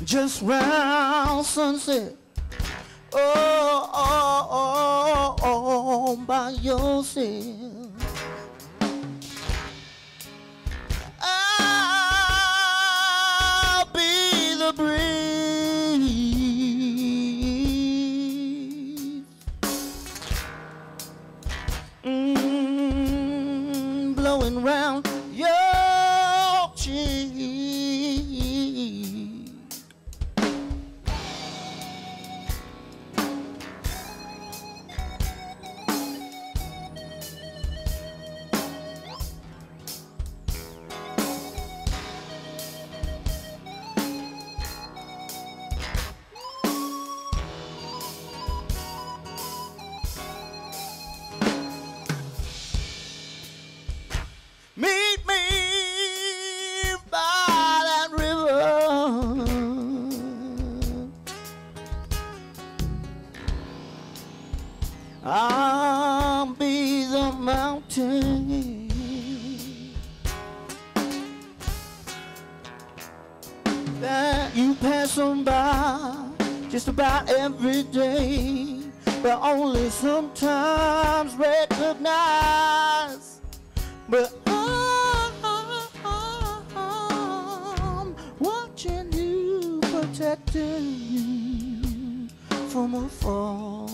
just round sunset. Oh, oh, oh, oh, by yourself. I'll be the breeze, blowing round your cheek. Meet me by that river. I'll be the mountain that you pass on by just about every day, but only sometimes recognize. But I'm watching you, protecting you from a fall.